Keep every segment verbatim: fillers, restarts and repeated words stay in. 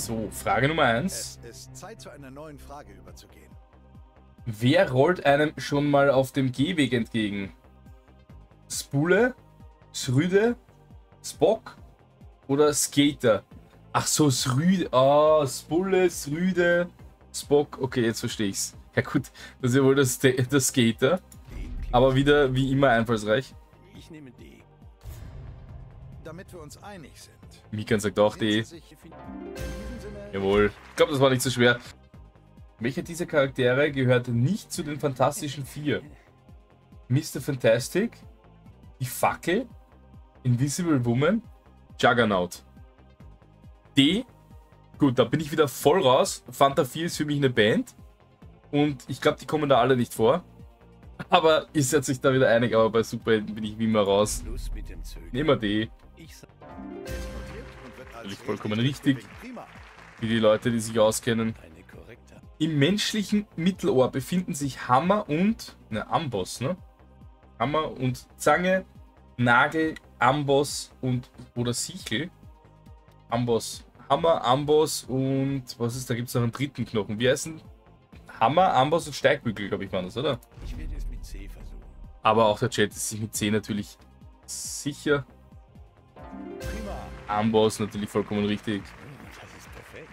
So, Frage Nummer eins. Es ist Zeit, zu einer neuen Frage überzugehen. Wer rollt einem schon mal auf dem Gehweg entgegen? Spule, Srüde, Spock oder Skater? Ach so, Srüde. Ah, Spule, Srüde, Spock. Okay, jetzt verstehe ich's. Ja gut, das ist ja wohl das, das Skater. Aber wieder wie immer einfallsreich. Ich nehme D. Damit wir uns einig sind. Mikan sagt auch D. Jawohl. Ich glaube, das war nicht so schwer. Welcher dieser Charaktere gehört nicht zu den Fantastischen Vier? Mister Fantastic, die Fackel, Invisible Woman, Juggernaut. D. Gut, da bin ich wieder voll raus. Fanta vier ist für mich eine Band. Und ich glaube, die kommen da alle nicht vor. Aber ihr seid sich da wieder einig, aber bei Superhelden bin ich wie immer raus. Nehmen wir D. Natürlich vollkommen richtig. Wie die Leute, die sich auskennen. Im menschlichen Mittelohr befinden sich Hammer und... Ne, Amboss, ne? Hammer und Zange, Nagel, Amboss und... Oder Sichel. Amboss. Hammer, Amboss und... Was ist, da gibt es noch einen dritten Knochen. Wie heißen... Hammer, Amboss und Steigbügel, glaube ich, waren das, oder? Ich werde es mit C versuchen. Aber auch der Chat ist sich mit C natürlich sicher. Prima. Amboss natürlich vollkommen richtig. Das ist perfekt.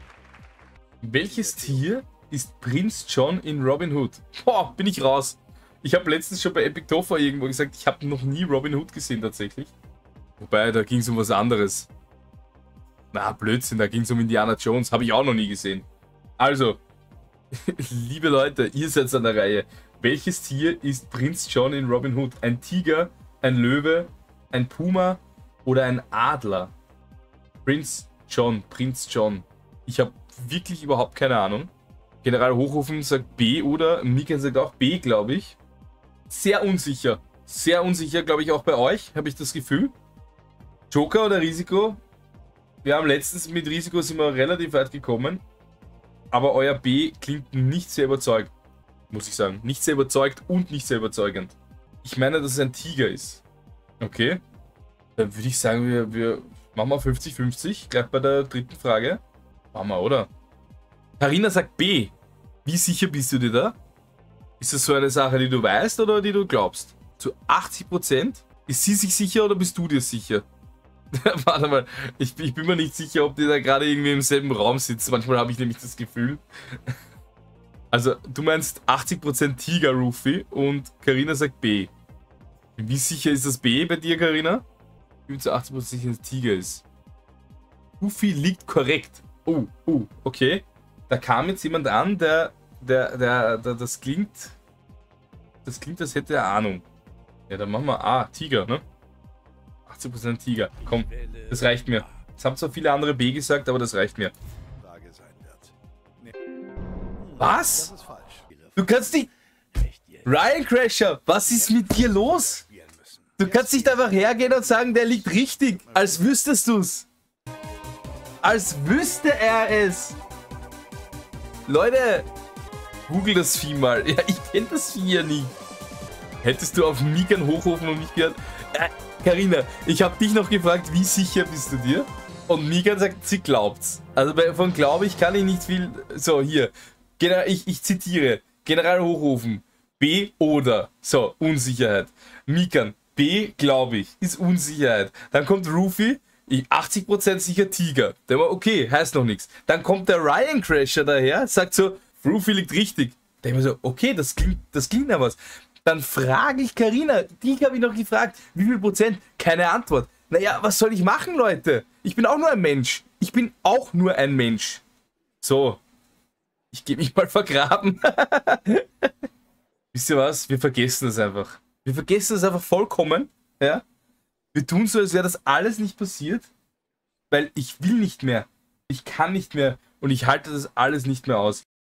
Welches Tier ist Prinz John in Robin Hood? Boah, bin ich raus. Ich habe letztens schon bei Epic Topher irgendwo gesagt, ich habe noch nie Robin Hood gesehen tatsächlich. Wobei, da ging es um was anderes. Na, Blödsinn, da ging es um Indiana Jones. Habe ich auch noch nie gesehen. Also, liebe Leute, ihr seid an der Reihe. Welches Tier ist Prinz John in Robin Hood? Ein Tiger, ein Löwe, ein Puma oder ein Adler? Prinz John, Prinz John. Ich habe wirklich überhaupt keine Ahnung. General Hochhofen sagt B oder Mikan sagt auch B, glaube ich. Sehr unsicher. Sehr unsicher, glaube ich, auch bei euch, habe ich das Gefühl. Joker oder Risiko? Wir haben letztens mit Risiko sind wir relativ weit gekommen. Aber euer B klingt nicht sehr überzeugt, muss ich sagen. Nicht sehr überzeugt und nicht sehr überzeugend. Ich meine, dass es ein Tiger ist. Okay. Dann würde ich sagen, wir, wir machen mal fünfzig fünfzig. Gleich bei der dritten Frage. Machen wir, oder? Carina sagt B. Wie sicher bist du dir da? Ist das so eine Sache, die du weißt oder die du glaubst? Zu achtzig Prozent? Ist sie sich sicher oder bist du dir sicher? Warte mal, ich, ich bin mir nicht sicher, ob die da gerade irgendwie im selben Raum sitzen. Manchmal habe ich nämlich das Gefühl. Also, du meinst achtzig Prozent Tiger, Rufi, und Carina sagt B. Wie sicher ist das B bei dir, Carina? Ich bin zu achtzig Prozent sicher, dass es Tiger ist. Rufi liegt korrekt. Oh, oh, okay. Da kam jetzt jemand an, der, der, der, der, das klingt, das klingt, als hätte er Ahnung. Ja, dann machen wir A, Tiger, ne? achtzig Prozent Tiger. Komm, das reicht mir. Es haben zwar viele andere B gesagt, aber das reicht mir. Was? Du kannst nicht... Ryan Crasher, was ist mit dir los? Du kannst nicht einfach hergehen und sagen, der liegt richtig. Als wüsstest du's. Als wüsste er es. Leute, google das Vieh mal. Ja, ich kenne das Vieh ja nicht. Hättest du auf Mikan Hochhofen und mich gehört? Äh, Carina, ich habe dich noch gefragt, wie sicher bist du dir? Und Mikan sagt, sie glaubt's. Also bei, von glaube ich kann ich nicht viel... So, hier. General, ich, ich zitiere. General Hochhofen. B oder. So, Unsicherheit. Mikan. B, glaube ich. Ist Unsicherheit. Dann kommt Rufi. Ich, achtzig Prozent sicher Tiger. Der war okay, heißt noch nichts. Dann kommt der Ryan Crasher daher, sagt so, Rufi liegt richtig. Der immer so, okay, das klingt, das klingt ja was. Dann frage ich Carina, die habe ich noch gefragt, wie viel Prozent? Keine Antwort. Naja, was soll ich machen, Leute? Ich bin auch nur ein Mensch. Ich bin auch nur ein Mensch. So. Ich gehe mich mal vergraben. Wisst ihr was? Wir vergessen das einfach. Wir vergessen das einfach vollkommen. Ja? Wir tun so, als wäre das alles nicht passiert. Weil ich will nicht mehr. Ich kann nicht mehr. Und ich halte das alles nicht mehr aus.